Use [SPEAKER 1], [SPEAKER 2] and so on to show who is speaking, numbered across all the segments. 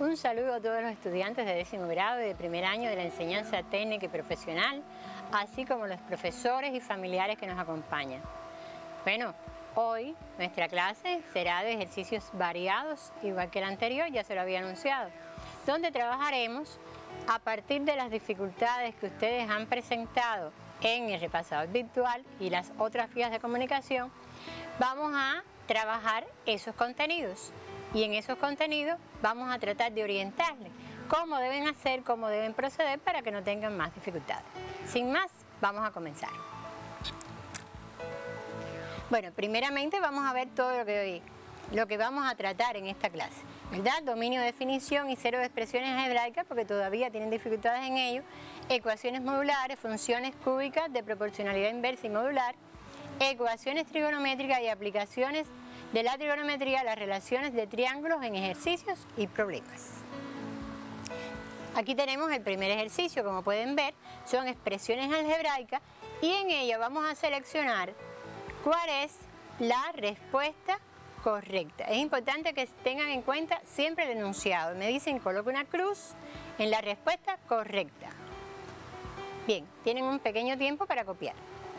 [SPEAKER 1] Un saludo a todos los estudiantes de 10º grado y de primer año de la enseñanza técnica y profesional, así como los profesores y familiares que nos acompañan. Bueno, hoy nuestra clase será de ejercicios variados, igual que la anterior, ya se lo había anunciado, donde trabajaremos a partir de las dificultades que ustedes han presentado en el repasador virtual y las otras vías de comunicación. Vamos a trabajar esos contenidos y en esos contenidos vamos a tratar de orientarles cómo deben hacer, cómo deben proceder para que no tengan más dificultades. Sin más, vamos a comenzar. Bueno, primeramente vamos a ver todo lo que vamos a tratar en esta clase, ¿verdad? Dominio de definición y cero de expresiones algebraicas, porque todavía tienen dificultades en ello, ecuaciones modulares, funciones cúbicas de proporcionalidad inversa y modular, ecuaciones trigonométricas y aplicaciones de la trigonometría a las relaciones de triángulos en ejercicios y problemas. Aquí tenemos el primer ejercicio, como pueden ver, son expresiones algebraicas y en ella vamos a seleccionar cuál es la respuesta correcta. Es importante que tengan en cuenta siempre el enunciado. Me dicen, coloque una cruz en la respuesta correcta. Bien, tienen un pequeño tiempo para copiar.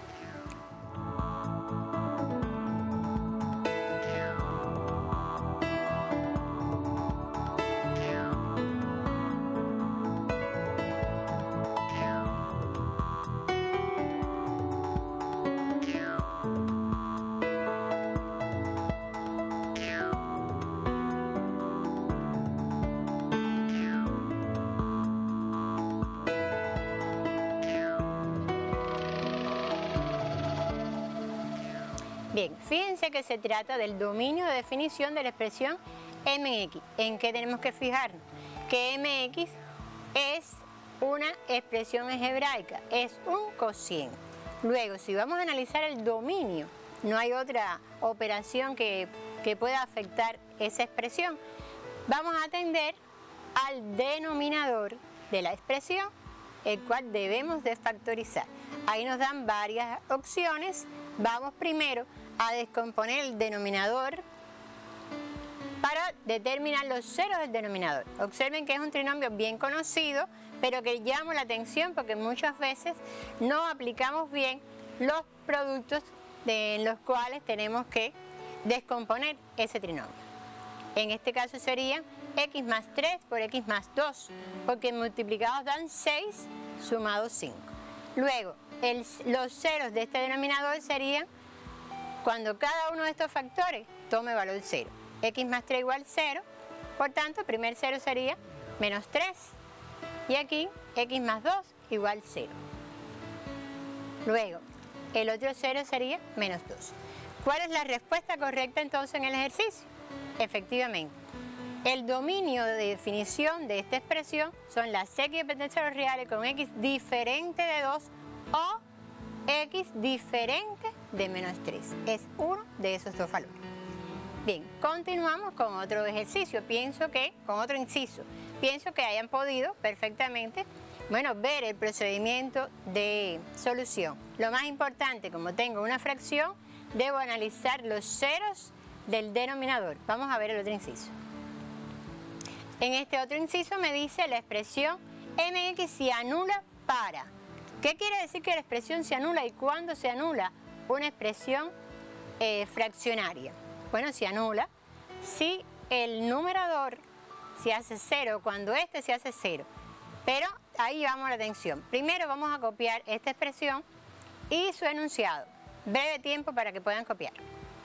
[SPEAKER 1] Bien, fíjense que se trata del dominio de definición de la expresión mx. ¿En qué tenemos que fijarnos? Que mx es una expresión algebraica, es un cociente. Luego, si vamos a analizar el dominio, no hay otra operación que pueda afectar esa expresión. Vamos a atender al denominador de la expresión, el cual debemos de factorizar. Ahí nos dan varias opciones. Vamos primero a descomponer el denominador para determinar los ceros del denominador. Observen que es un trinomio bien conocido, pero que llama la atención porque muchas veces no aplicamos bien los productos en los cuales tenemos que descomponer ese trinomio. En este caso sería x más 3 por x más 2, porque multiplicados dan 6, sumados 5. Luego, los ceros de este denominador serían cuando cada uno de estos factores tome valor 0. X más 3 igual 0, por tanto, el primer cero sería menos 3. Y aquí, x más 2 igual 0. Luego, el otro cero sería menos 2. ¿Cuál es la respuesta correcta entonces en el ejercicio? Efectivamente, el dominio de definición de esta expresión son las x de potencia de los reales con x diferente de 2 o x diferente de menos 3. Es uno de esos dos valores. Bien, continuamos con otro ejercicio. Con otro inciso. Pienso que hayan podido perfectamente, ver el procedimiento de solución. Lo más importante, como tengo una fracción, debo analizar los ceros del denominador. Vamos a ver el otro inciso. En este otro inciso me dice la expresión mx se anula para. ¿Qué quiere decir que la expresión se anula y cuándo se anula una expresión fraccionaria? Bueno, se anula si el numerador se hace 0, cuando este se hace 0. Pero ahí llamamos la atención. Primero vamos a copiar esta expresión y su enunciado. Breve tiempo para que puedan copiar.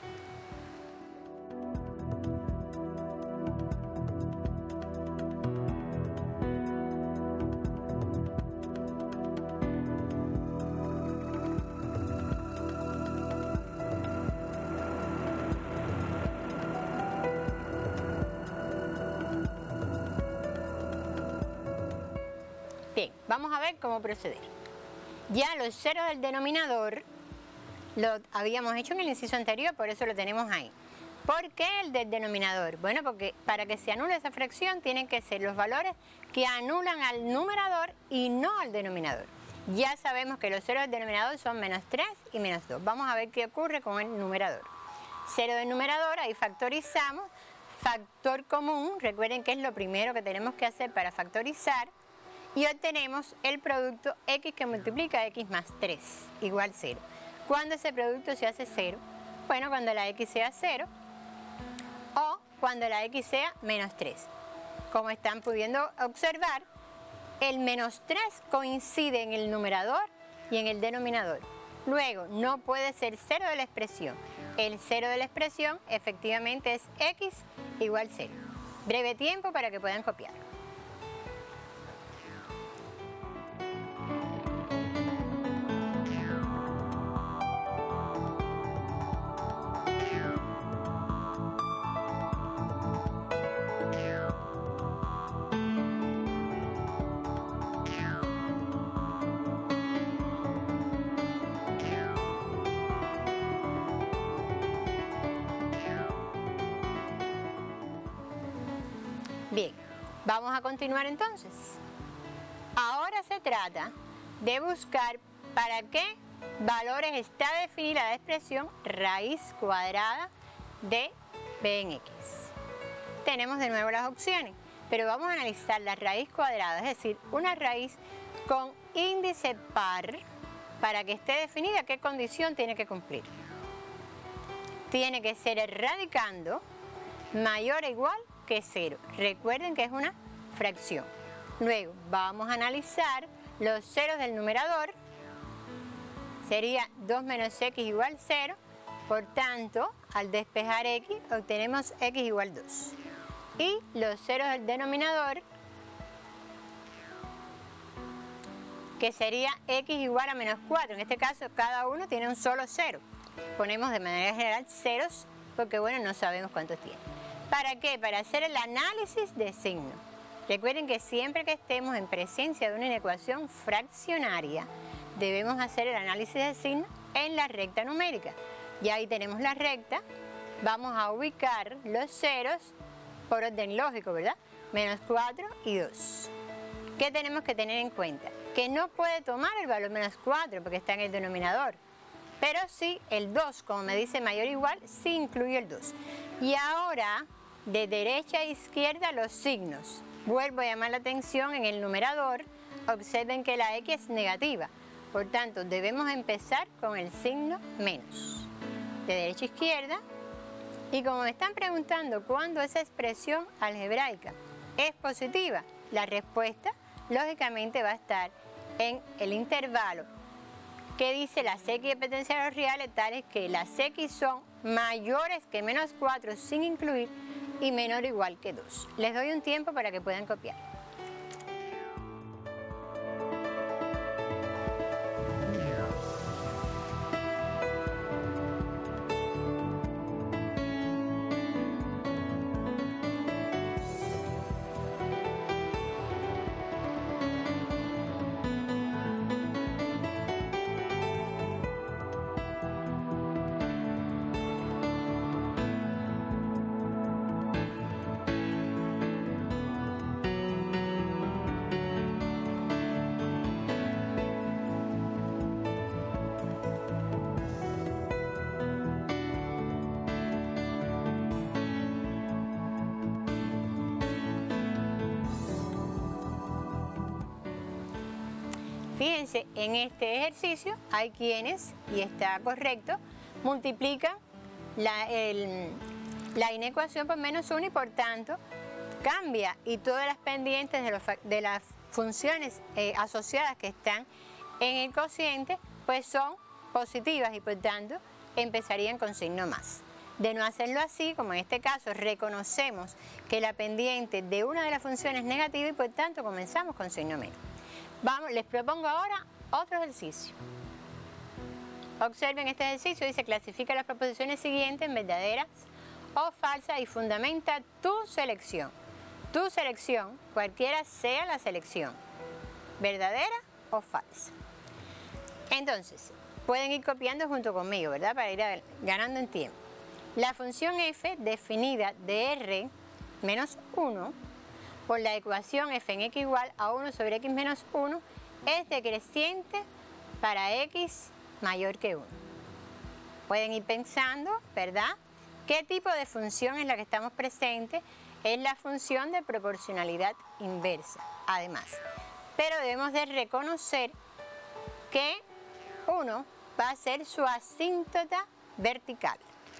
[SPEAKER 1] Bien, vamos a ver cómo proceder. Ya los ceros del denominador lo habíamos hecho en el inciso anterior, por eso lo tenemos ahí. ¿Por qué el del denominador? Bueno, porque para que se anule esa fracción tienen que ser los valores que anulan al numerador y no al denominador. Ya sabemos que los ceros del denominador son menos 3 y menos 2. Vamos a ver qué ocurre con el numerador. Cero del numerador, ahí factorizamos. factor común, recuerden que es lo primero que tenemos que hacer para factorizar, y obtenemos el producto x que multiplica x más 3 igual 0. ¿Cuándo ese producto se hace 0? Bueno, cuando la x sea 0 o cuando la x sea menos 3. Como están pudiendo observar, el menos 3 coincide en el numerador y en el denominador. Luego, no puede ser 0 de la expresión. El 0 de la expresión efectivamente es x igual 0. Breve tiempo para que puedan copiar. Bien, vamos a continuar entonces. Ahora se trata de buscar para qué valores está definida la expresión raíz cuadrada de b en x. Tenemos de nuevo las opciones, pero vamos a analizar la raíz cuadrada, es decir, una raíz con índice par. Para que esté definida, ¿qué condición tiene que cumplir? Tiene que ser el radicando mayor o igual que 0. Recuerden que es una fracción. Luego vamos a analizar los ceros del numerador. Sería 2 menos x igual 0. Por tanto, al despejar x, obtenemos x igual 2. Y los ceros del denominador, que sería x igual a menos 4. En este caso, cada uno tiene un solo cero. Ponemos de manera general ceros porque, bueno, no sabemos cuántos tiene. ¿Para qué? Para hacer el análisis de signo. Recuerden que siempre que estemos en presencia de una inecuación fraccionaria, debemos hacer el análisis de signo en la recta numérica. Y ahí tenemos la recta. Vamos a ubicar los ceros por orden lógico, ¿verdad? Menos 4 y 2. ¿Qué tenemos que tener en cuenta? Que no puede tomar el valor menos 4 porque está en el denominador. Pero sí el 2, como me dice mayor o igual, sí incluye el 2. Y ahora, de derecha a izquierda, los signos. Vuelvo a llamar la atención en el numerador. Observen que la x es negativa. Por tanto, debemos empezar con el signo menos. De derecha a izquierda. Y como me están preguntando cuándo esa expresión algebraica es positiva, la respuesta lógicamente va a estar en el intervalo que dice las x de potenciales reales tales que las x son mayores que menos 4 sin incluir y menor o igual que 2. Les doy un tiempo para que puedan copiar. Fíjense, en este ejercicio hay quienes, y está correcto, multiplican la inecuación por menos 1 y por tanto cambia y todas las pendientes de las funciones asociadas que están en el cociente pues son positivas y por tanto empezarían con signo más. De no hacerlo así, como en este caso reconocemos que la pendiente de una de las funciones es negativa y por tanto comenzamos con signo menos. Vamos, les propongo ahora otro ejercicio. Observen este ejercicio, dice clasifica las proposiciones siguientes en verdaderas o falsas y fundamenta tu selección. Tu selección, cualquiera sea la selección, verdadera o falsa. Entonces, pueden ir copiando junto conmigo, ¿verdad? Para ir ganando en tiempo. La función f definida de r menos 1 por la ecuación f en x igual a 1 sobre x menos 1 es decreciente para x mayor que 1. Pueden ir pensando, ¿verdad?, ¿Qué tipo de función es la que estamos presentes? Es la función de proporcionalidad inversa, además. Pero debemos de reconocer que 1 va a ser su asíntota vertical.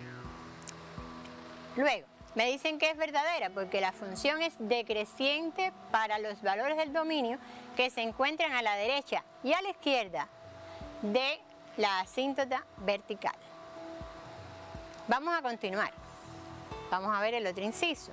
[SPEAKER 1] Luego, me dicen que es verdadera porque la función es decreciente para los valores del dominio que se encuentran a la derecha y a la izquierda de la asíntota vertical. Vamos a continuar. Vamos a ver el otro inciso.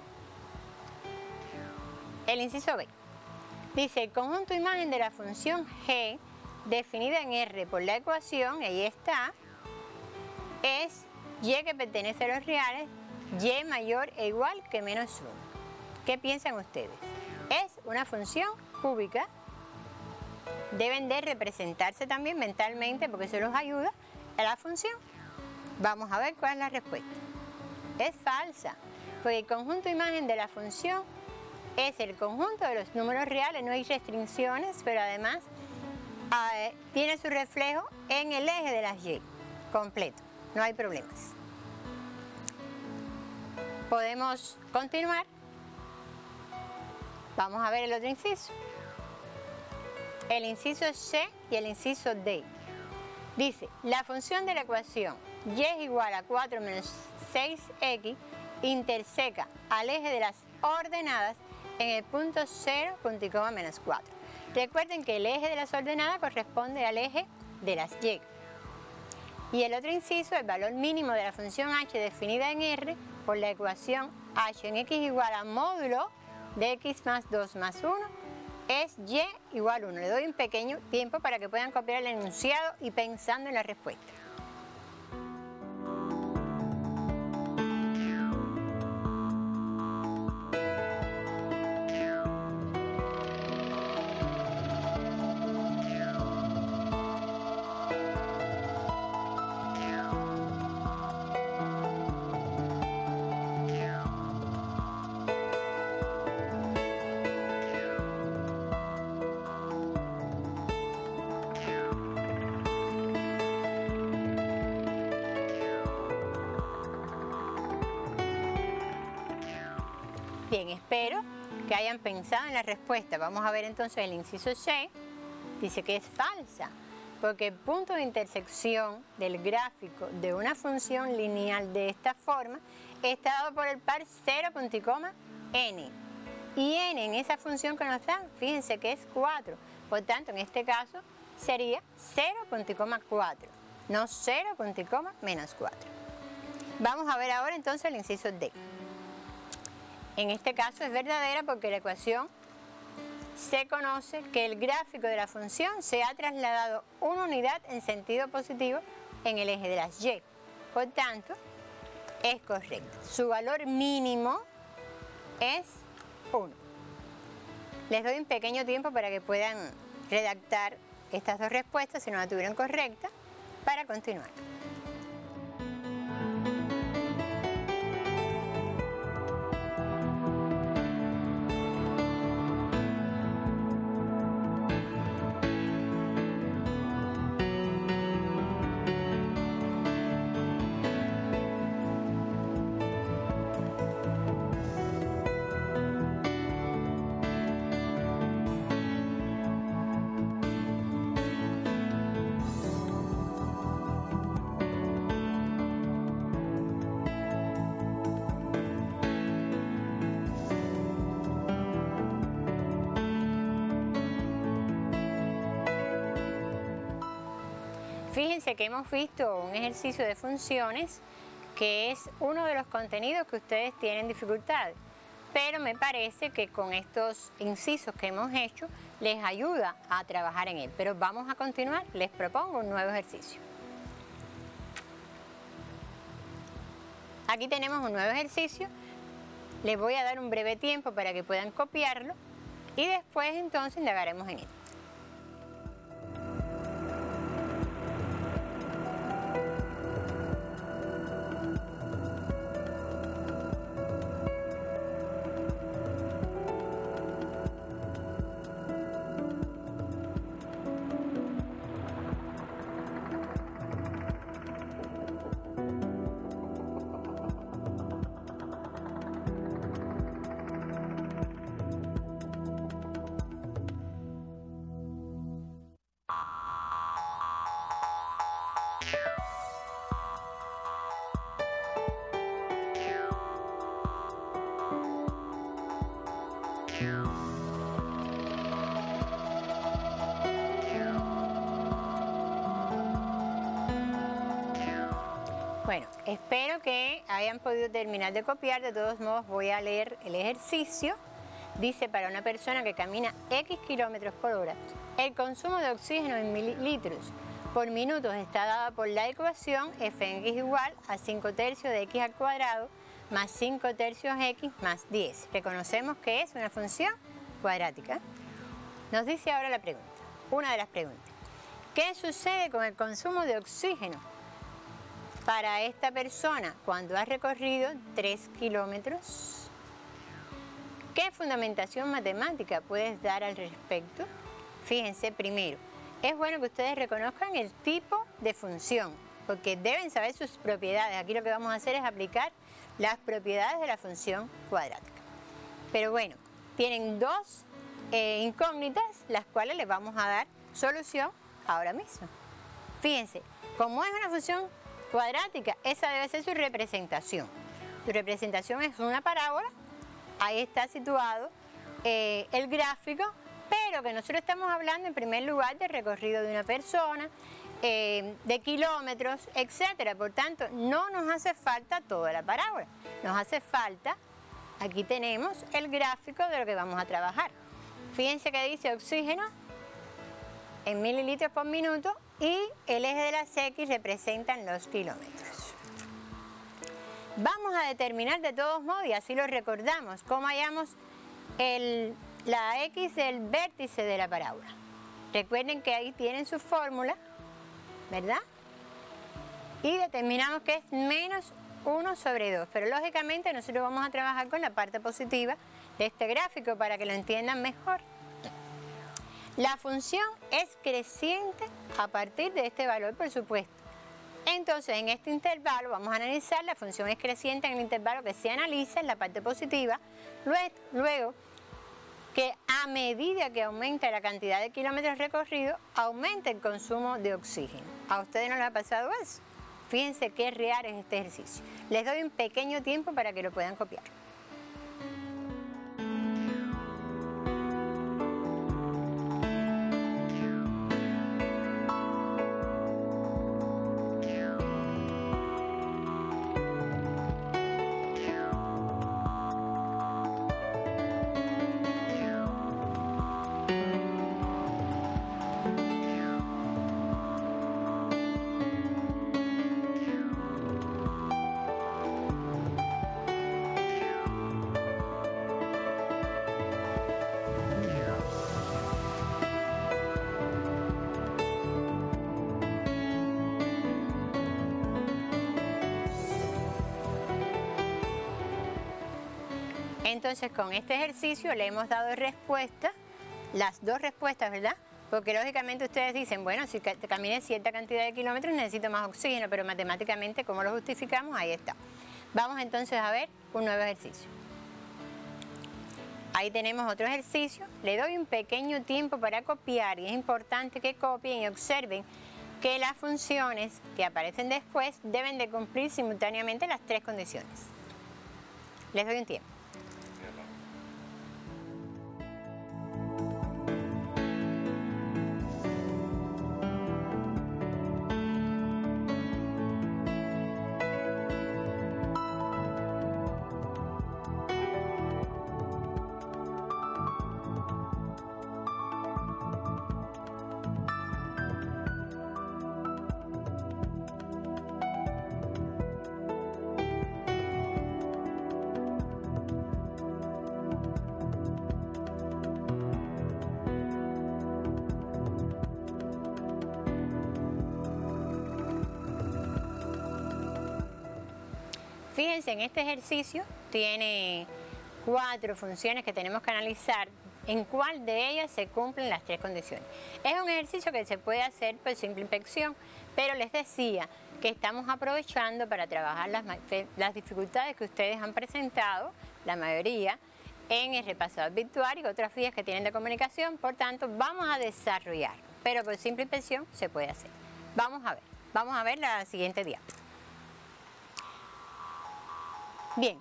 [SPEAKER 1] El inciso B. Dice, el conjunto imagen de la función g definida en R por la ecuación, ahí está, es y que pertenece a los reales, y mayor e igual que menos 1. ¿Qué piensan ustedes? Es una función cúbica. Deben de representarse también mentalmente porque eso los ayuda a la función. Vamos a ver cuál es la respuesta. Es falsa, porque el conjunto imagen de la función es el conjunto de los números reales, no hay restricciones, pero además tiene su reflejo en el eje de las y, completo, no hay problemas. Podemos continuar. Vamos a ver el otro inciso. El inciso C y el inciso D. Dice, la función de la ecuación y es igual a 4 menos 6x interseca al eje de las ordenadas en el punto 0, punto y coma menos 4. Recuerden que el eje de las ordenadas corresponde al eje de las y. Y el otro inciso, el valor mínimo de la función h definida en R por la ecuación h en x igual a módulo de x más 2 más 1 es y igual a 1. Le doy un pequeño tiempo para que puedan copiar el enunciado y pensando en la respuesta. Bien, espero que hayan pensado en la respuesta. Vamos a ver entonces el inciso C. Dice que es falsa, porque el punto de intersección del gráfico de una función lineal de esta forma está dado por el par 0, punto y coma, n. Y n en esa función que nos dan, fíjense que es 4. Por tanto, en este caso sería 0, punto y coma 4, no 0, punto y coma menos 4. Vamos a ver ahora entonces el inciso D. En este caso es verdadera porque la ecuación se conoce que el gráfico de la función se ha trasladado una unidad en sentido positivo en el eje de las y. Por tanto, es correcto. Su valor mínimo es 1. Les doy un pequeño tiempo para que puedan redactar estas dos respuestas, si no la tuvieron correcta, para continuar. Fíjense que hemos visto un ejercicio de funciones que es uno de los contenidos que ustedes tienen dificultades, pero me parece que con estos incisos que hemos hecho les ayuda a trabajar en él. Pero vamos a continuar, les propongo un nuevo ejercicio. Aquí tenemos un nuevo ejercicio, les voy a dar un breve tiempo para que puedan copiarlo y después entonces indagaremos en él. Bueno, espero que hayan podido terminar de copiar. De todos modos voy a leer el ejercicio. Dice, para una persona que camina X kilómetros por hora, el consumo de oxígeno en mililitros por minuto está dado por la ecuación Fx igual a 5 tercios de x al cuadrado más 5 tercios x más 10. Reconocemos que es una función cuadrática. Nos dice ahora la pregunta, una de las preguntas. ¿Qué sucede con el consumo de oxígeno para esta persona cuando ha recorrido 3 kilómetros? ¿Qué fundamentación matemática puedes dar al respecto? Fíjense, primero, es bueno que ustedes reconozcan el tipo de función, porque deben saber sus propiedades. Aquí lo que vamos a hacer es aplicar las propiedades de la función cuadrática. Pero bueno, tienen dos incógnitas, las cuales les vamos a dar solución ahora mismo. Fíjense, como es una función cuadrática, esa debe ser su representación. Su representación es una parábola, ahí está situado el gráfico, pero que nosotros estamos hablando en primer lugar del recorrido de una persona, de kilómetros, etcétera. Por tanto, no nos hace falta toda la parábola, nos hace falta, aquí tenemos el gráfico de lo que vamos a trabajar. Fíjense que dice oxígeno en mililitros por minuto y el eje de las X representan los kilómetros. Vamos a determinar de todos modos, y así lo recordamos, cómo hallamos la X del vértice de la parábola. Recuerden que ahí tienen su fórmula, ¿verdad? Y determinamos que es menos 1 sobre 2, pero lógicamente nosotros vamos a trabajar con la parte positiva de este gráfico para que lo entiendan mejor. La función es creciente a partir de este valor, por supuesto. Entonces, en este intervalo vamos a analizar, la función es creciente en el intervalo que se analiza en la parte positiva, luego que a medida que aumenta la cantidad de kilómetros recorridos, aumenta el consumo de oxígeno. ¿A ustedes no les ha pasado eso? Fíjense qué real es este ejercicio. Les doy un pequeño tiempo para que lo puedan copiar. Entonces, con este ejercicio le hemos dado respuesta, las dos respuestas, ¿verdad? Porque lógicamente ustedes dicen, bueno, si caminé cierta cantidad de kilómetros necesito más oxígeno, pero matemáticamente, ¿cómo lo justificamos? Ahí está. Vamos entonces a ver un nuevo ejercicio. Ahí tenemos otro ejercicio. Le doy un pequeño tiempo para copiar y es importante que copien y observen que las funciones que aparecen después deben de cumplir simultáneamente las tres condiciones. Les doy un tiempo. Fíjense, en este ejercicio tiene 4 funciones que tenemos que analizar en cuál de ellas se cumplen las tres condiciones. Es un ejercicio que se puede hacer por simple inspección, pero les decía que estamos aprovechando para trabajar las dificultades que ustedes han presentado, la mayoría, en el repasador virtual y otras vías que tienen de comunicación. Por tanto, vamos a desarrollar, pero por simple inspección se puede hacer. Vamos a ver la siguiente diapositiva. Bien,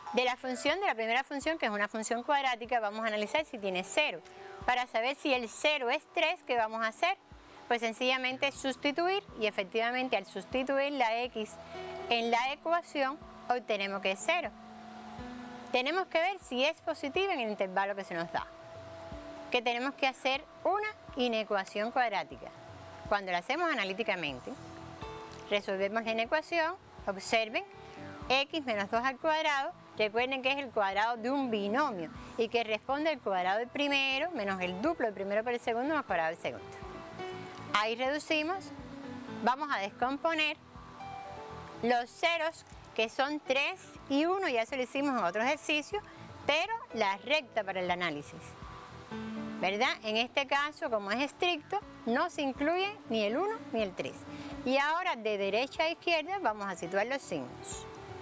[SPEAKER 1] De la primera función, que es una función cuadrática, vamos a analizar si tiene 0. Para saber si el 0 es 3, ¿qué vamos a hacer? Pues sencillamente sustituir, y efectivamente al sustituir la x en la ecuación obtenemos que es 0. Tenemos que ver si es positiva en el intervalo que se nos da. Que tenemos que hacer una inecuación cuadrática. Cuando la hacemos analíticamente, resolvemos la inecuación, observen, x menos 2 al cuadrado, recuerden que es el cuadrado de un binomio y que responde al cuadrado del primero menos el duplo del primero por el segundo más el cuadrado del segundo. Ahí reducimos, vamos a descomponer los ceros que son 3 y 1, ya eso lo hicimos en otro ejercicio, pero la recta para el análisis, ¿verdad? En este caso, como es estricto, no se incluye ni el 1 ni el 3. Y ahora de derecha a izquierda vamos a situar los signos.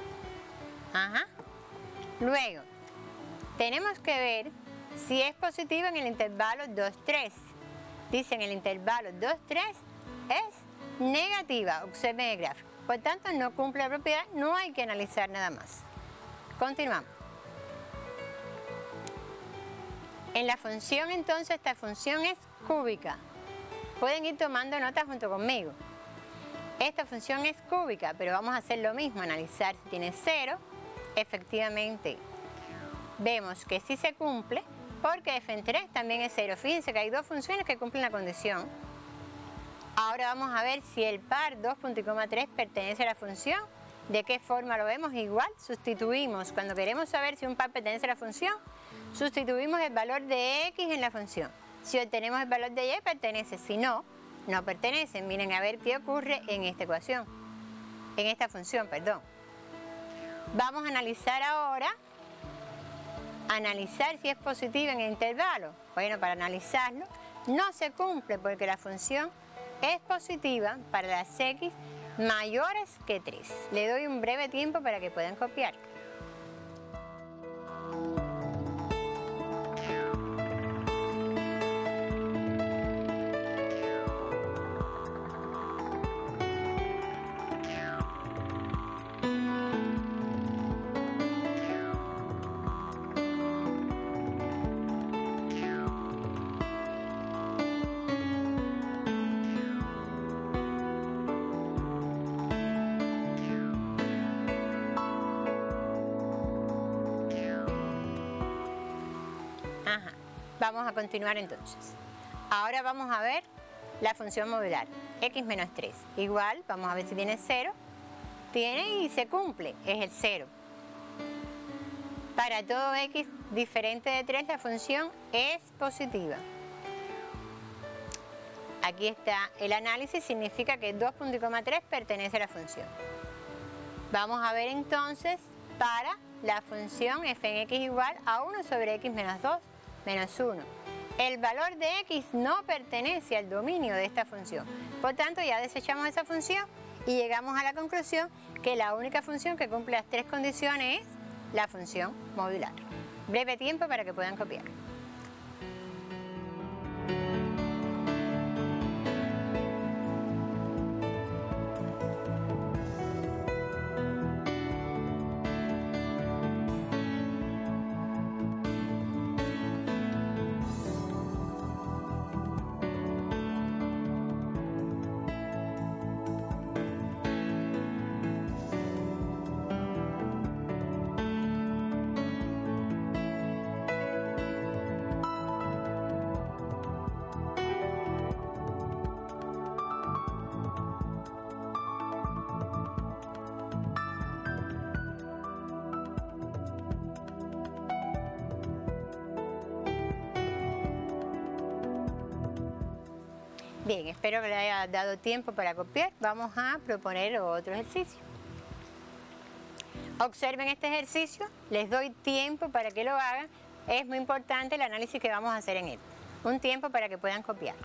[SPEAKER 1] Luego, tenemos que ver si es positivo en el intervalo 2, 3. Dice en el intervalo 2, 3 es negativa, observen el gráfico. Por tanto, no cumple la propiedad, no hay que analizar nada más. Continuamos. En la función, entonces, esta función es cúbica. Pueden ir tomando notas junto conmigo. Esta función es cúbica, pero vamos a hacer lo mismo, analizar si tiene 0. Efectivamente, vemos que sí se cumple, porque f en 3 también es 0. Fíjense que hay dos funciones que cumplen la condición. Ahora vamos a ver si el par 2,3 pertenece a la función. ¿De qué forma lo vemos? Igual, sustituimos. Cuando queremos saber si un par pertenece a la función, sustituimos el valor de x en la función. Si obtenemos el valor de y, pertenece. Si no, no pertenece. Miren a ver qué ocurre en esta ecuación. En esta función, perdón. Vamos a analizar ahora, si es positiva en el intervalo. Bueno, para analizarlo, no se cumple porque la función es positiva para las x mayores que 3. Le doy un breve tiempo para que puedan copiar. Vamos a continuar entonces. Ahora vamos a ver la función modular, x menos 3. Igual, vamos a ver si tiene 0. Tiene y se cumple, es el 0. Para todo x diferente de 3, la función es positiva. Aquí está el análisis, significa que 2,3 pertenece a la función. Vamos a ver entonces para la función f en x igual a 1 sobre x menos 2 menos 1. El valor de x no pertenece al dominio de esta función. Por tanto, ya desechamos esa función y llegamos a la conclusión que la única función que cumple las tres condiciones es la función modular. Breve tiempo para que puedan copiar. Bien, espero que le haya dado tiempo para copiar. Vamos a proponer otro ejercicio. Observen este ejercicio, les doy tiempo para que lo hagan. Es muy importante el análisis que vamos a hacer en él. Un tiempo para que puedan copiar.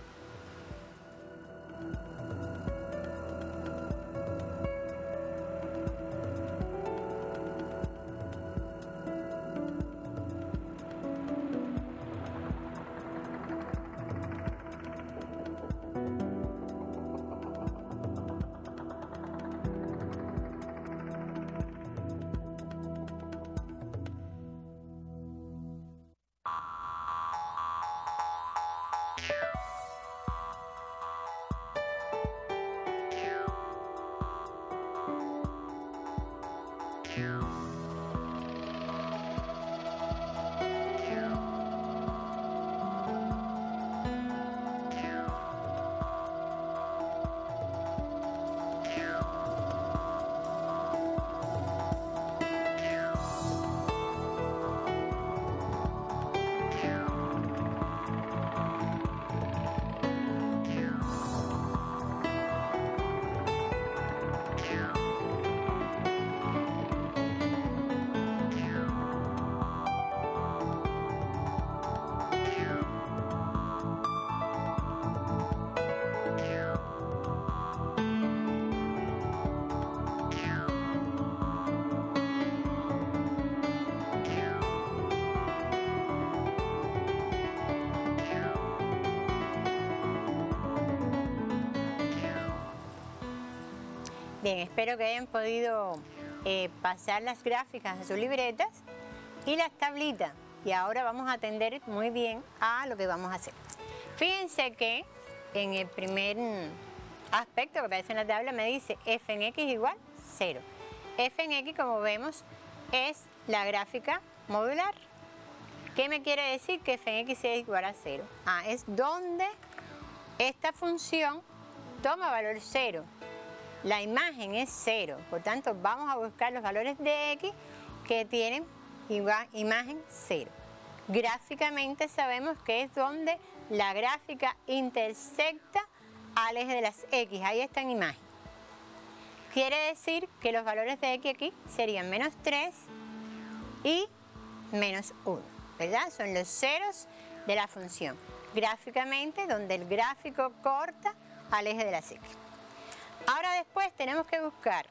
[SPEAKER 1] Bien, espero que hayan podido pasar las gráficas a sus libretas y las tablitas. Y ahora vamos a atender muy bien a lo que vamos a hacer. Fíjense que en el primer aspecto que aparece en la tabla me dice f en x igual 0. F en x, como vemos, es la gráfica modular. ¿Qué me quiere decir que f en x es igual a 0? Es donde esta función toma valor 0. La imagen es 0, por tanto vamos a buscar los valores de x que tienen imagen 0. Gráficamente sabemos que es donde la gráfica intersecta al eje de las x, ahí está en imagen. Quiere decir que los valores de x aquí serían menos 3 y menos 1, ¿verdad? Son los ceros de la función. Gráficamente, donde el gráfico corta al eje de las x. Ahora después tenemos que buscar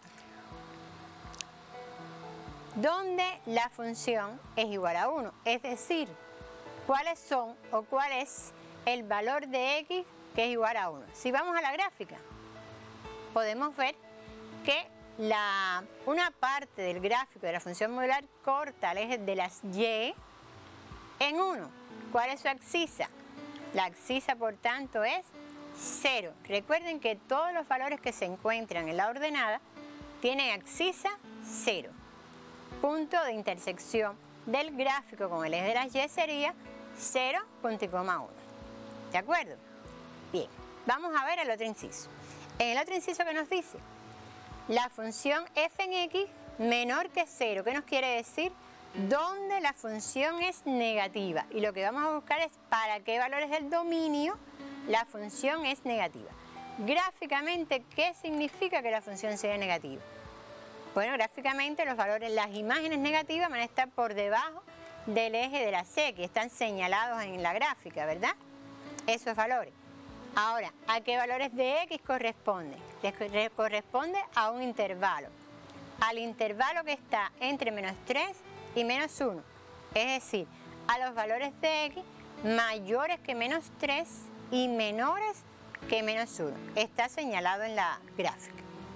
[SPEAKER 1] donde la función es igual a 1, es decir, cuáles son o cuál es el valor de x que es igual a 1. Si vamos a la gráfica, podemos ver que una parte del gráfico de la función modular corta al eje de las y en 1. ¿Cuál es su abscisa? La abscisa, por tanto, es 0. Recuerden que todos los valores que se encuentran en la ordenada tienen abscisa 0. Punto de intersección del gráfico con el eje de las y sería 0, punto y coma 1. ¿De acuerdo? Bien, vamos a ver el otro inciso. En el otro inciso, ¿qué nos dice? La función f en x menor que 0. ¿Qué nos quiere decir? Donde la función es negativa. Y lo que vamos a buscar es para qué valores del dominio la función es negativa. Gráficamente, ¿qué significa que la función sea negativa? Bueno, gráficamente los valores, las imágenes negativas van a estar por debajo del eje de las x, están señalados en la gráfica, ¿verdad? Esos valores. Ahora, ¿a qué valores de x corresponde? Corresponde a un intervalo. Al intervalo que está entre menos 3 y menos 1. Es decir, a los valores de x mayores que menos 3 y menores que menos 1. Está señalado en la gráfica.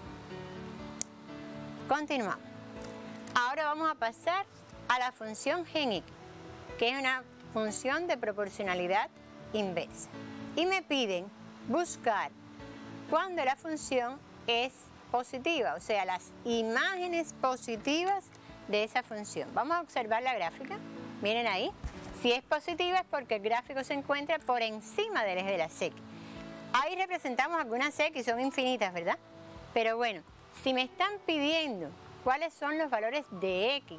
[SPEAKER 1] Continuamos. Ahora vamos a pasar a la función g en x, que es una función de proporcionalidad inversa. Y me piden buscar cuando la función es positiva, o sea, las imágenes positivas de esa función. Vamos a observar la gráfica. Miren ahí. Si es positiva es porque el gráfico se encuentra por encima del eje de las x. Ahí representamos algunas x, son infinitas, ¿verdad? Pero bueno, si me están pidiendo cuáles son los valores de x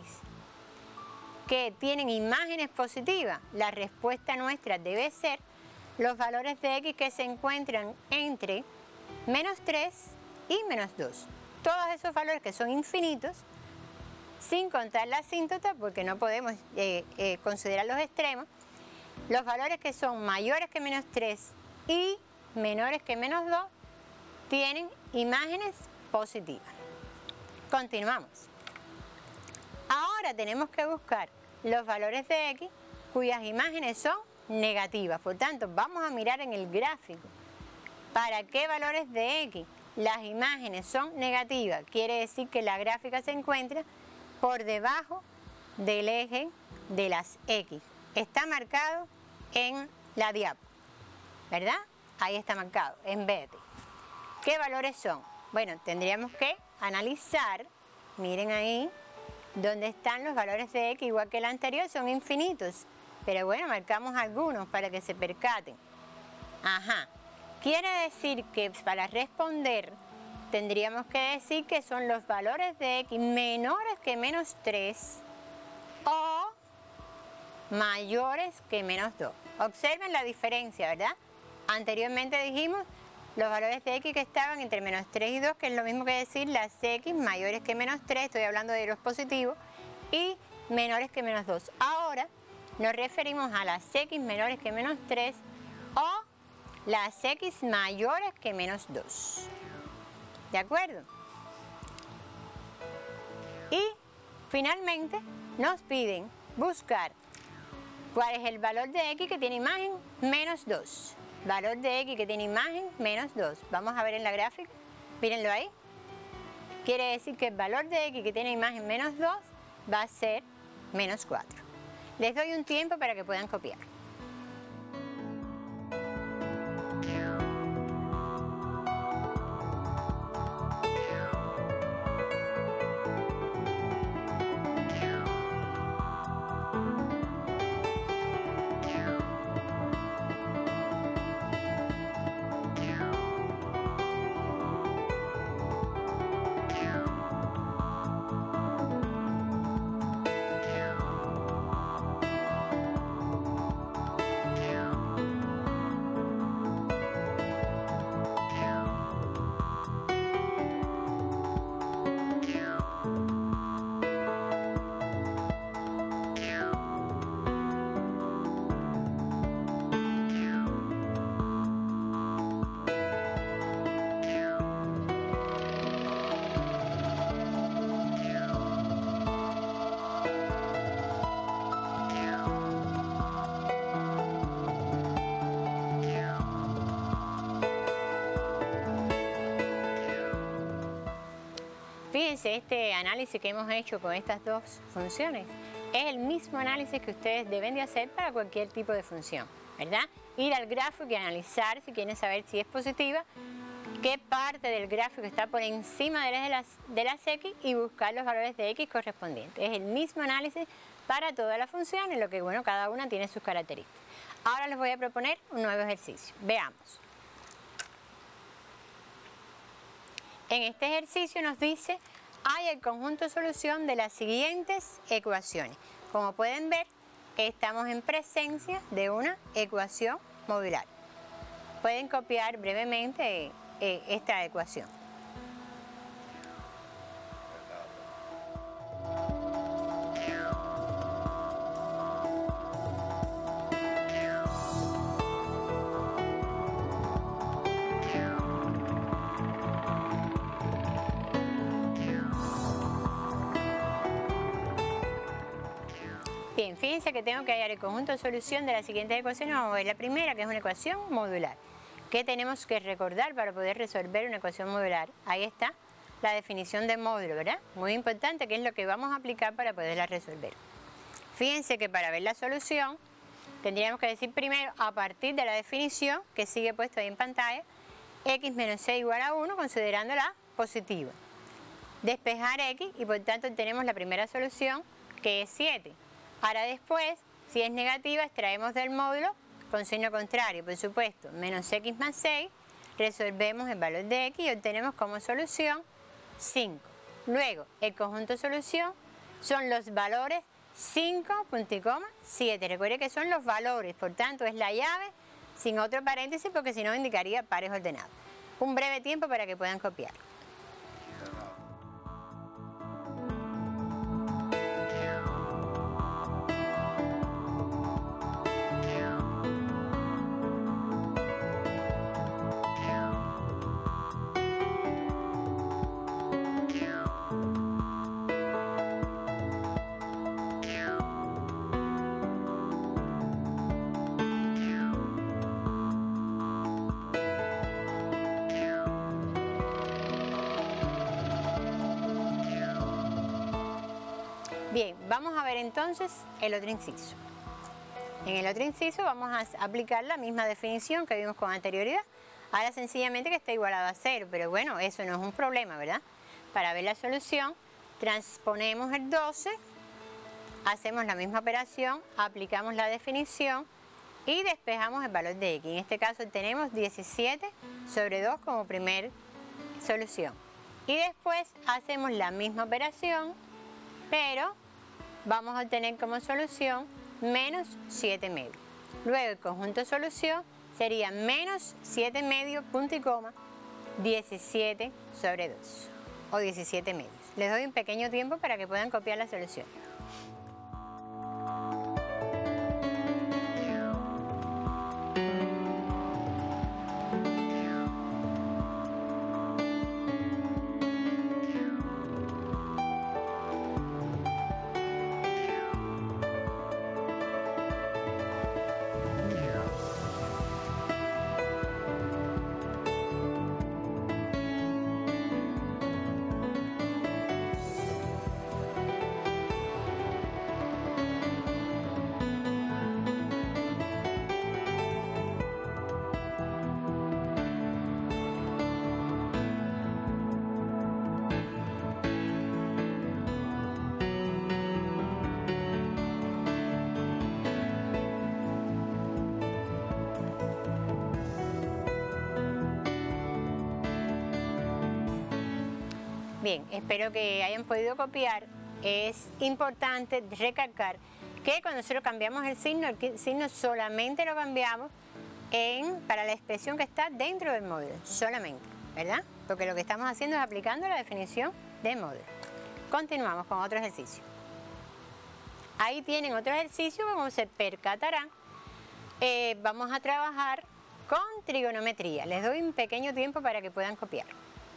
[SPEAKER 1] que tienen imágenes positivas, la respuesta nuestra debe ser los valores de x que se encuentran entre menos 3 y menos 2. Todos esos valores que son infinitos, sin contar la asíntota, porque no podemos considerar los extremos, los valores que son mayores que menos 3 y menores que menos 2 tienen imágenes positivas. Continuamos. Ahora tenemos que buscar los valores de x cuyas imágenes son negativas. Por tanto, vamos a mirar en el gráfico para qué valores de x las imágenes son negativas. Quiere decir que la gráfica se encuentra por debajo del eje de las x. Está marcado en la diapo, ¿verdad? Ahí está marcado, en verde. ¿Qué valores son? Bueno, tendríamos que analizar, miren ahí, donde están los valores de x, igual que el anterior, son infinitos. Pero bueno, marcamos algunos para que se percaten. Ajá. Quiere decir que para responder tendríamos que decir que son los valores de x menores que menos 3 o mayores que menos 2. Observen la diferencia, ¿verdad? Anteriormente dijimos los valores de x que estaban entre menos 3 y 2, que es lo mismo que decir las x mayores que menos 3, estoy hablando de los positivos, y menores que menos 2. Ahora nos referimos a las x menores que menos 3 o las x mayores que menos 2. ¿De acuerdo? Y finalmente nos piden buscar cuál es el valor de x que tiene imagen menos 2. Valor de x que tiene imagen menos 2. Vamos a ver en la gráfica. Mírenlo ahí. quiere decir que el valor de x que tiene imagen menos 2 va a ser menos 4. Les doy un tiempo para que puedan copiar. Fíjense, este análisis que hemos hecho con estas dos funciones es el mismo análisis que ustedes deben de hacer para cualquier tipo de función, ¿verdad? Ir al gráfico y analizar si quieren saber si es positiva, qué parte del gráfico está por encima de las x y buscar los valores de x correspondientes. Es el mismo análisis para todas las funciones, lo que bueno, cada una tiene sus características. Ahora les voy a proponer un nuevo ejercicio. Veamos. En este ejercicio nos dice, hay el conjunto solución de las siguientes ecuaciones. Como pueden ver, estamos en presencia de una ecuación modular. Pueden copiar brevemente esta ecuación. Bien, fíjense que tengo que hallar el conjunto de solución de las siguientes ecuaciones. Vamos a ver la primera, que es una ecuación modular. ¿Qué tenemos que recordar para poder resolver una ecuación modular? Ahí está la definición de módulo, ¿verdad? Muy importante, que es lo que vamos a aplicar para poderla resolver. Fíjense que para ver la solución, tendríamos que decir primero, a partir de la definición, que sigue puesto ahí en pantalla, x menos c igual a 1, considerándola positiva. Despejar x y por tanto tenemos la primera solución, que es 7. Ahora después, si es negativa, extraemos del módulo con signo contrario, por supuesto, menos x más 6, resolvemos el valor de x y obtenemos como solución 5. Luego, el conjunto de solución son los valores 5, punto y coma, 7. Recuerde que son los valores, por tanto es la llave sin otro paréntesis porque si no indicaría pares ordenados. Un breve tiempo para que puedan copiar. Bien, vamos a ver entonces el otro inciso. En el otro inciso vamos a aplicar la misma definición que vimos con anterioridad. Ahora sencillamente que está igualado a 0, pero bueno, eso no es un problema, ¿verdad? Para ver la solución, transponemos el 12, hacemos la misma operación, aplicamos la definición y despejamos el valor de x. En este caso tenemos 17 sobre 2 como primer solución. Y después hacemos la misma operación, pero vamos a obtener como solución menos 7 medios. Luego el conjunto de solución sería menos 7 medios, punto y coma, 17 sobre 2, o 17 medios. Les doy un pequeño tiempo para que puedan copiar la solución. Bien, espero que hayan podido copiar. Es importante recalcar que cuando nosotros cambiamos el signo solamente lo cambiamos para la expresión que está dentro del módulo, solamente, ¿verdad? Porque lo que estamos haciendo es aplicando la definición del módulo. Continuamos con otro ejercicio. Ahí tienen otro ejercicio, como se percatarán, vamos a trabajar con trigonometría. Les doy un pequeño tiempo para que puedan copiar.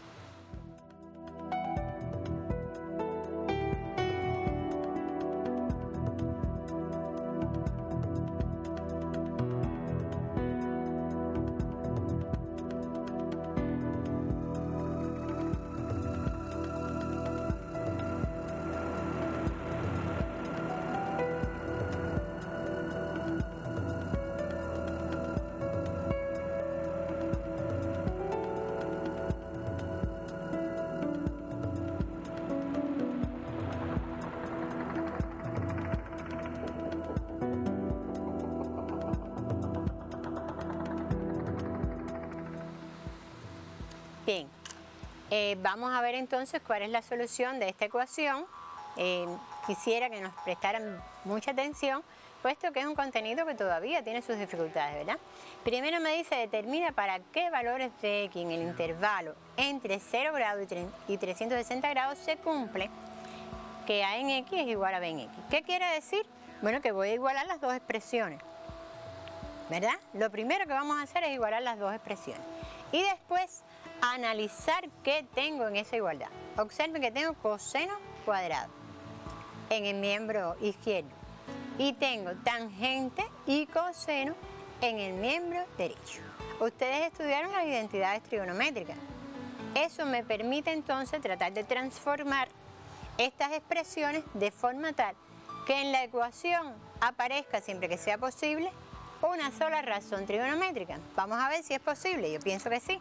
[SPEAKER 1] Bien, vamos a ver entonces cuál es la solución de esta ecuación. Quisiera que nos prestaran mucha atención, puesto que es un contenido que todavía tiene sus dificultades, ¿verdad? Primero me dice, determina para qué valores de x en el intervalo entre 0 grados y 360 grados se cumple que a en x es igual a b en x. ¿Qué quiere decir? Bueno, que voy a igualar las dos expresiones, ¿verdad? Lo primero que vamos a hacer es igualar las dos expresiones. Y después analizar qué tengo en esa igualdad. Observen que tengo coseno cuadrado en el miembro izquierdo y tengo tangente y coseno en el miembro derecho. Ustedes estudiaron las identidades trigonométricas. Eso me permite entonces tratar de transformar estas expresiones de forma tal que en la ecuación aparezca, siempre que sea posible, una sola razón trigonométrica. Vamos a ver si es posible. Yo pienso que sí.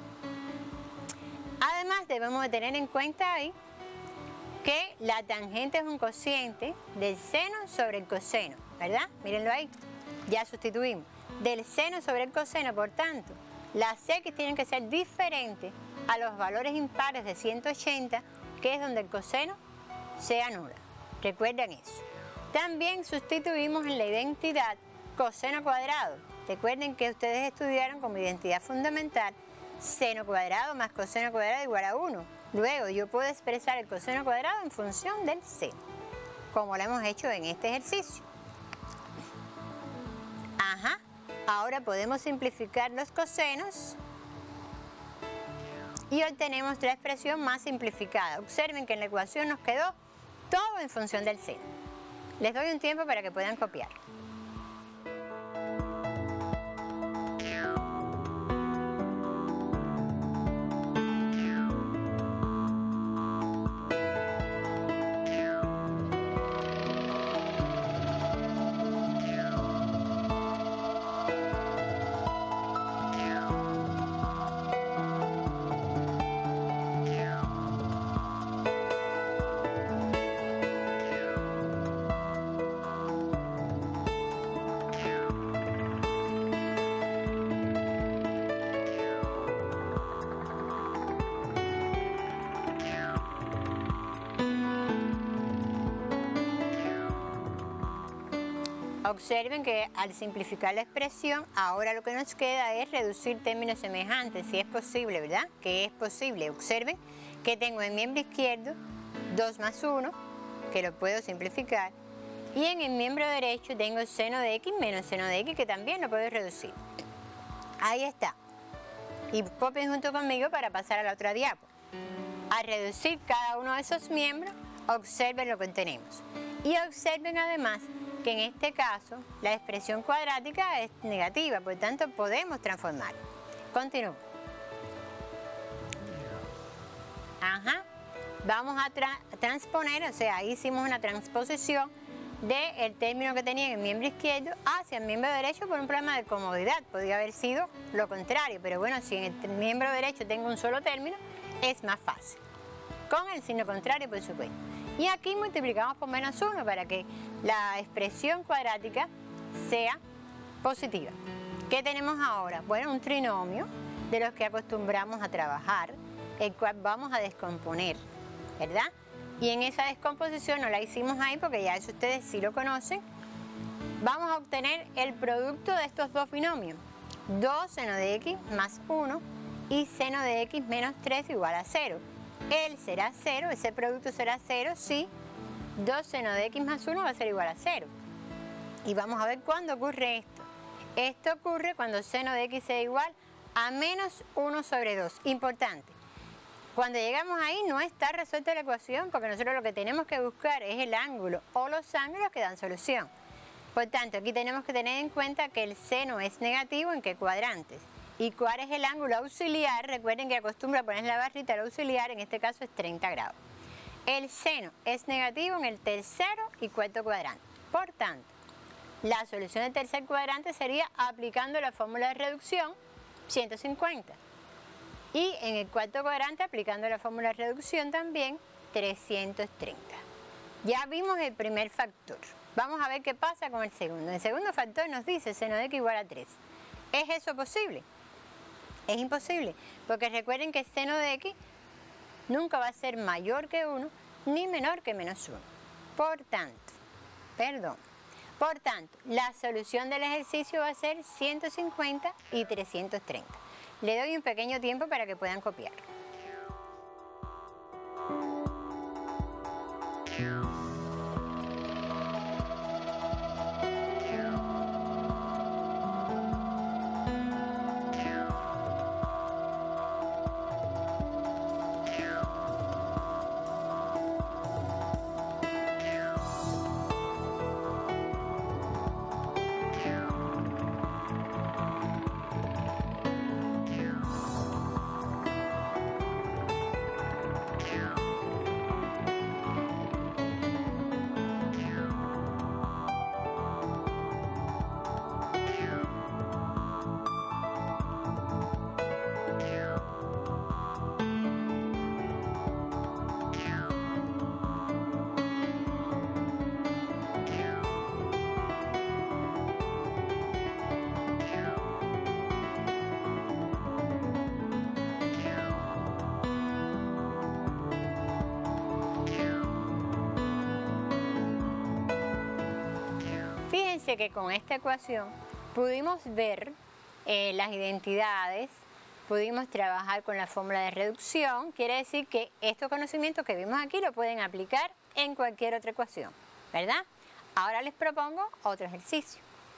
[SPEAKER 1] Además, debemos de tener en cuenta ahí que la tangente es un cociente del seno sobre el coseno, ¿verdad? Mírenlo ahí, ya sustituimos. Del seno sobre el coseno, por tanto, las x tienen que ser diferentes a los valores impares de 180, que es donde el coseno se anula. Recuerden eso. También sustituimos en la identidad coseno cuadrado. Recuerden que ustedes estudiaron como identidad fundamental seno cuadrado más coseno cuadrado igual a 1. Luego yo puedo expresar el coseno cuadrado en función del seno, como lo hemos hecho en este ejercicio. Ajá. Ahora podemos simplificar los cosenos y obtenemos la expresión más simplificada. Observen que en la ecuación nos quedó todo en función del seno. Les doy un tiempo para que puedan copiar. Observen que al simplificar la expresión, ahora lo que nos queda es reducir términos semejantes, si es posible, ¿verdad? Que es posible. Observen que tengo en miembro izquierdo 2 más 1, que lo puedo simplificar, y en el miembro derecho tengo seno de x menos seno de x, que también lo puedo reducir. Ahí está. Y copien junto conmigo para pasar a la otra diapo. Al reducir cada uno de esos miembros, observen lo que tenemos. Y observen además que en este caso la expresión cuadrática es negativa, por tanto podemos transformar. Continúo. Ajá. Vamos a transponer, o sea, ahí hicimos una transposición del término que tenía en el miembro izquierdo hacia el miembro derecho por un problema de comodidad. Podría haber sido lo contrario, pero bueno, si en el miembro derecho tengo un solo término, es más fácil. Con el signo contrario, por supuesto. Y aquí multiplicamos por menos 1 para que la expresión cuadrática sea positiva. ¿Qué tenemos ahora? Bueno, un trinomio de los que acostumbramos a trabajar, el cual vamos a descomponer. ¿verdad? Y en esa descomposición no la hicimos ahí porque ya eso ustedes sí lo conocen. Vamos a obtener el producto de estos dos binomios. 2 seno de x más 1 y seno de x menos 3 igual a 0. Él será 0, ese producto será 0 si 2 seno de x más 1 va a ser igual a 0. Y vamos a ver cuándo ocurre esto. Esto ocurre cuando seno de x sea igual a menos 1 sobre 2. Importante. Cuando llegamos ahí no está resuelta la ecuación porque nosotros lo que tenemos que buscar es el ángulo o los ángulos que dan solución. Por tanto, aquí tenemos que tener en cuenta que el seno es negativo en qué cuadrantes. ¿Y cuál es el ángulo auxiliar? Recuerden que acostumbro a poner la barrita, el auxiliar en este caso es 30 grados. El seno es negativo en el tercero y cuarto cuadrante. Por tanto, la solución del tercer cuadrante sería aplicando la fórmula de reducción 150. Y en el cuarto cuadrante aplicando la fórmula de reducción también 330. Ya vimos el primer factor. Vamos a ver qué pasa con el segundo. El segundo factor nos dice seno de x igual a 3. ¿Es eso posible? Es imposible, porque recuerden que seno de x nunca va a ser mayor que 1 ni menor que menos 1. Por tanto, la solución del ejercicio va a ser 150 y 330. Le doy un pequeño tiempo para que puedan copiar. Fíjense que con esta ecuación pudimos ver las identidades, pudimos trabajar con la fórmula de reducción, quiere decir que estos conocimientos que vimos aquí lo pueden aplicar en cualquier otra ecuación, ¿verdad? Ahora les propongo otro ejercicio.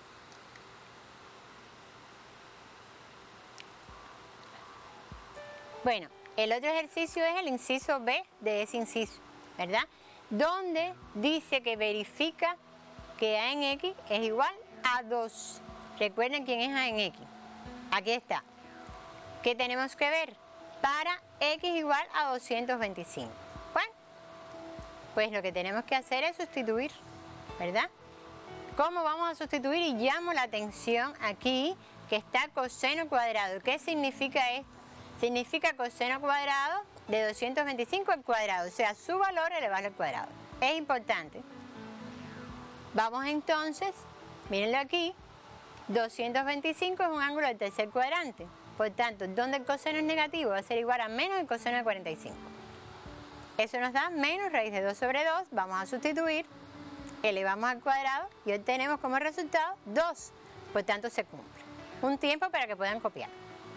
[SPEAKER 1] Bueno, el otro ejercicio es el inciso B de ese inciso, ¿verdad? Donde dice que verifica que A en X es igual a 2. Recuerden quién es A en X. Aquí está. ¿Qué tenemos que ver? Para X igual a 225. Bueno, pues lo que tenemos que hacer es sustituir, ¿verdad? ¿Cómo vamos a sustituir? Y llamo la atención aquí que está coseno cuadrado. ¿Qué significa esto? Significa coseno cuadrado de 225 al cuadrado, o sea, su valor elevado al cuadrado. Es importante. Vamos entonces, mírenlo aquí, 225 es un ángulo del tercer cuadrante. Por tanto, donde el coseno es negativo va a ser igual a menos el coseno de 45. Eso nos da menos raíz de 2 sobre 2, vamos a sustituir, elevamos al cuadrado y obtenemos como resultado 2. Por tanto, se cumple. Un tiempo para que puedan copiar.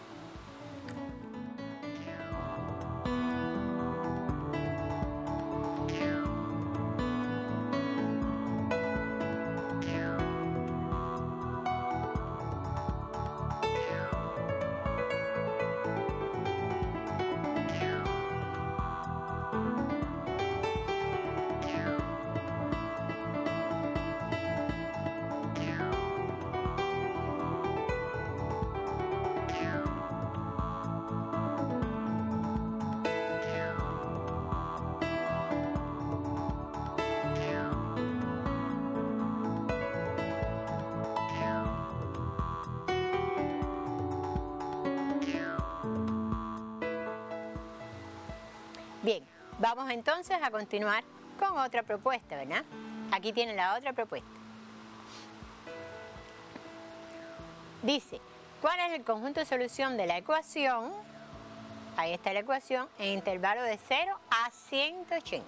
[SPEAKER 1] Bien, vamos entonces a continuar con otra propuesta, ¿verdad? Aquí tienen la otra propuesta. Dice, ¿cuál es el conjunto de solución de la ecuación ahí está la ecuación, en intervalo de 0 a 180.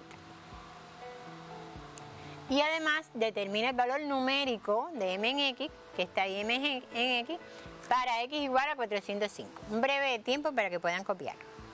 [SPEAKER 1] Y además determina el valor numérico de m en x, que está ahí m en x, para x igual a 405. Un breve tiempo para que puedan copiar.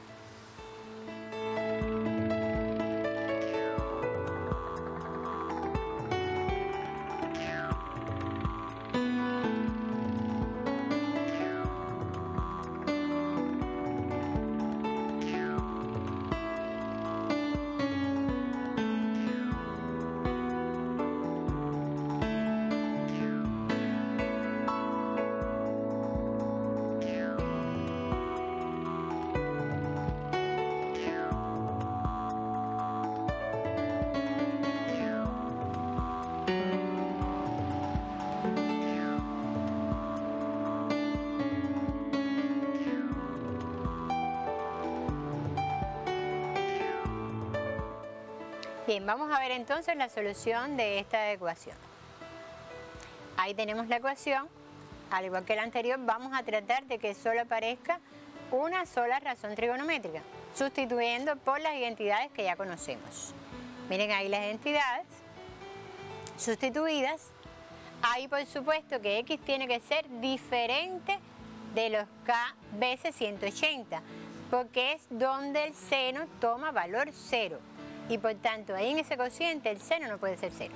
[SPEAKER 1] Bien, vamos a ver entonces la solución de esta ecuación. Ahí tenemos la ecuación. Al igual que la anterior, vamos a tratar de que solo aparezca una sola razón trigonométrica, sustituyendo por las identidades que ya conocemos. Miren ahí las identidades sustituidas. Ahí por supuesto que x tiene que ser diferente de los k veces 180, porque es donde el seno toma valor 0. Y por tanto, ahí en ese cociente el seno no puede ser 0.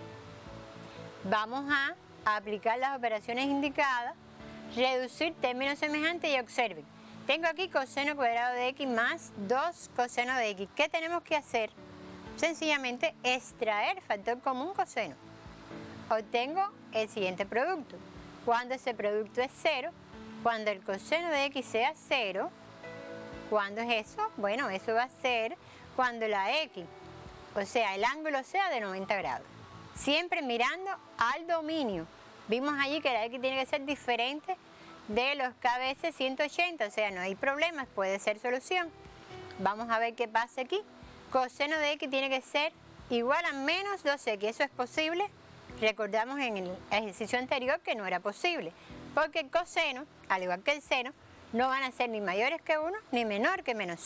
[SPEAKER 1] Vamos a aplicar las operaciones indicadas, reducir términos semejantes y observen. Tengo aquí coseno cuadrado de x más 2 coseno de x. ¿Qué tenemos que hacer? Sencillamente extraer factor común coseno. Obtengo el siguiente producto. Cuando ese producto es 0, cuando el coseno de x sea 0, ¿cuándo es eso? Bueno, eso va a ser cuando la x, o sea, el ángulo sea de 90 grados. Siempre mirando al dominio. Vimos allí que la x tiene que ser diferente de los k veces 180, o sea, no hay problemas, puede ser solución. Vamos a ver qué pasa aquí. Coseno de x tiene que ser igual a menos 2x. ¿Eso es posible? Recordamos en el ejercicio anterior que no era posible, porque el coseno, al igual que el seno, no van a ser ni mayores que 1 ni menor que menos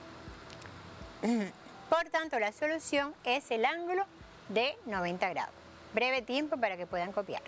[SPEAKER 1] 1. Por tanto, la solución es el ángulo de 90 grados. Breve tiempo para que puedan copiar.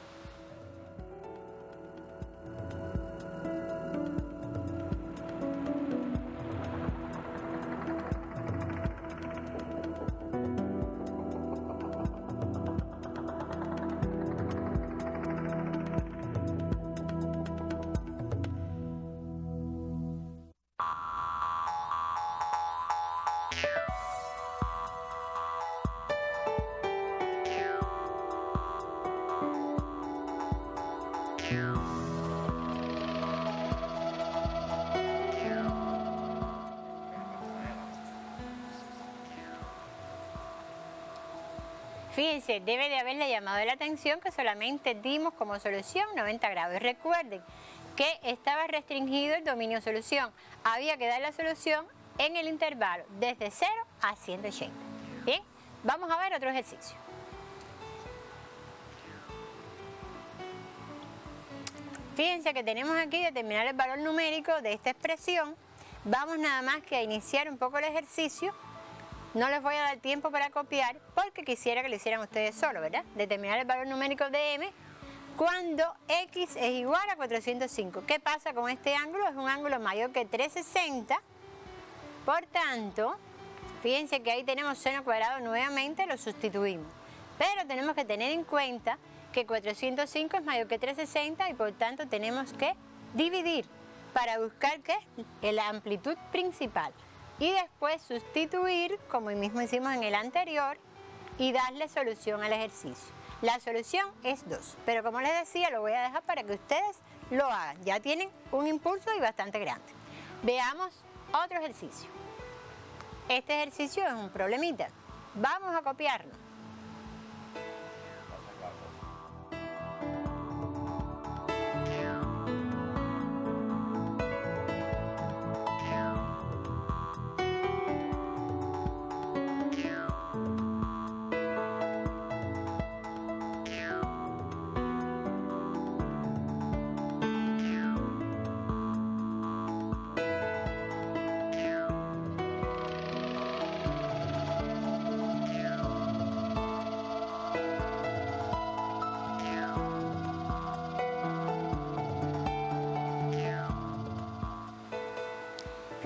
[SPEAKER 1] Fíjense, debe de haberle llamado la atención que solamente dimos como solución 90 grados. Y recuerden que estaba restringido el dominio solución. Había que dar la solución en el intervalo desde 0 a 180. Bien, vamos a ver otro ejercicio. Fíjense que tenemos aquí determinar el valor numérico de esta expresión. Vamos nada más que a iniciar un poco el ejercicio. No les voy a dar tiempo para copiar porque quisiera que lo hicieran ustedes solo, ¿verdad? Determinar el valor numérico de m cuando x es igual a 405. ¿Qué pasa con este ángulo? Es un ángulo mayor que 360. Por tanto, fíjense que ahí tenemos seno cuadrado nuevamente, lo sustituimos. Pero tenemos que tener en cuenta que 405 es mayor que 360 y por tanto tenemos que dividir para buscar ¿qué? La amplitud principal. Y después sustituir, como mismo hicimos en el anterior, y darle solución al ejercicio. La solución es 2, pero como les decía, lo voy a dejar para que ustedes lo hagan. Ya tienen un impulso y bastante grande. Veamos otro ejercicio. Este ejercicio es un problemita. Vamos a copiarlo.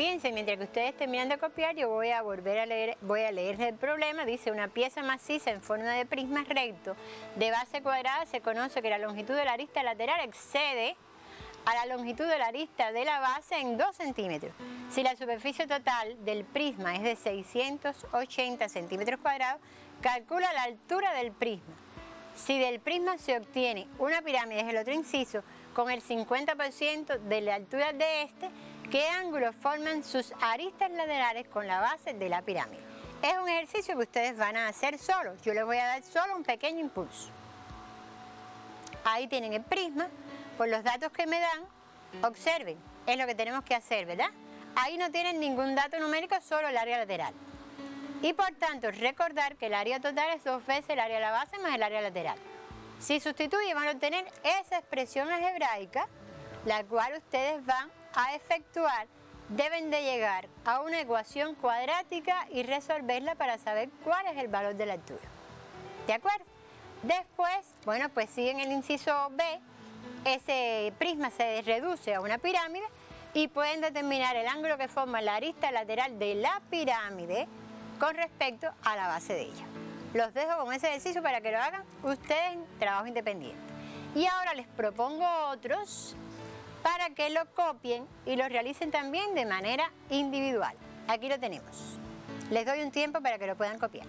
[SPEAKER 1] fíjense, mientras que ustedes terminan de copiar, yo voy a volver a leer, voy a leerles el problema. Dice, una pieza maciza en forma de prisma recto de base cuadrada se conoce que la longitud de la arista lateral excede a la longitud de la arista de la base en 2 centímetros. Si la superficie total del prisma es de 680 centímetros cuadrados, calcula la altura del prisma. Si del prisma se obtiene una pirámide, es el otro inciso, con el 50% de la altura de este, ¿qué ángulos forman sus aristas laterales con la base de la pirámide? Es un ejercicio que ustedes van a hacer solos. Yo les voy a dar solo un pequeño impulso. Ahí tienen el prisma. Por los datos que me dan, observen, es lo que tenemos que hacer, ¿verdad? Ahí no tienen ningún dato numérico, solo el área lateral. Y por tanto, recordar que el área total es 2 veces el área de la base más el área lateral. Si sustituyen, van a obtener esa expresión algebraica, la cual ustedes van a efectuar. Deben de llegar a una ecuación cuadrática y resolverla para saber cuál es el valor de la altura. ¿De acuerdo? Después, bueno, pues siguen el inciso B. Ese prisma se reduce a una pirámide y pueden determinar el ángulo que forma la arista lateral de la pirámide con respecto a la base de ella. Los dejo con ese ejercicio para que lo hagan ustedes en trabajo independiente. Y ahora les propongo otros para que lo copien y lo realicen también de manera individual. Aquí lo tenemos. Les doy un tiempo para que lo puedan copiar.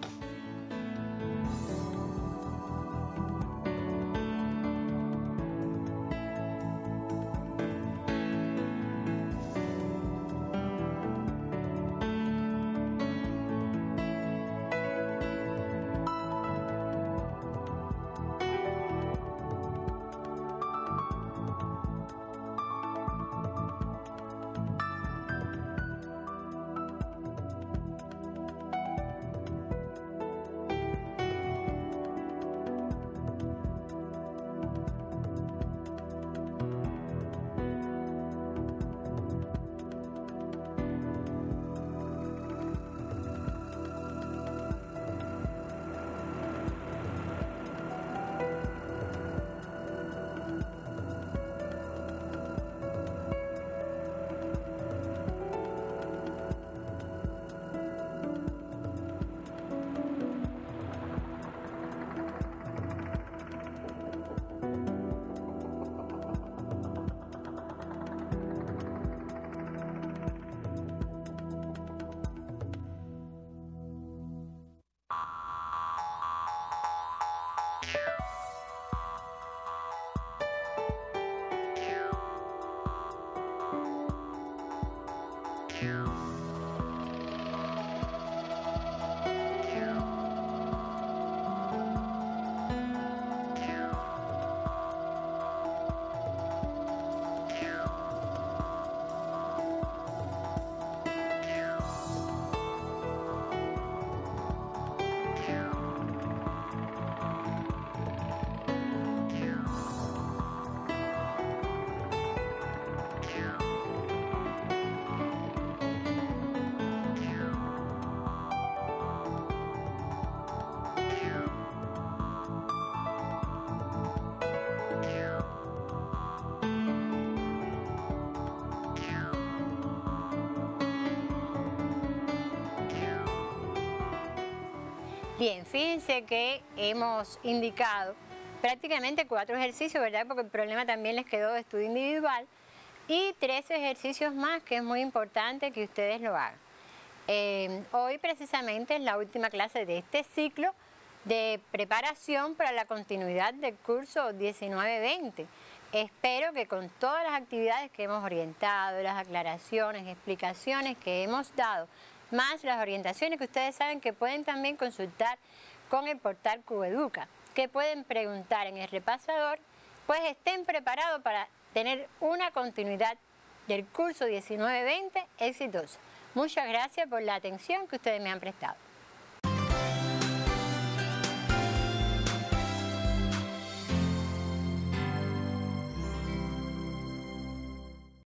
[SPEAKER 1] Bien, fíjense que hemos indicado prácticamente 4 ejercicios, ¿verdad? Porque el problema también les quedó de estudio individual, y 3 ejercicios más que es muy importante que ustedes lo hagan. Hoy precisamente es la última clase de este ciclo de preparación para la continuidad del curso 19-20. Espero que con todas las actividades que hemos orientado, las aclaraciones, explicaciones que hemos dado, más las orientaciones que ustedes saben que pueden también consultar con el portal Cubeduca, que pueden preguntar en el repasador, pues estén preparados para tener una continuidad del curso 19-20 exitosa. Muchas gracias por la atención que ustedes me han prestado.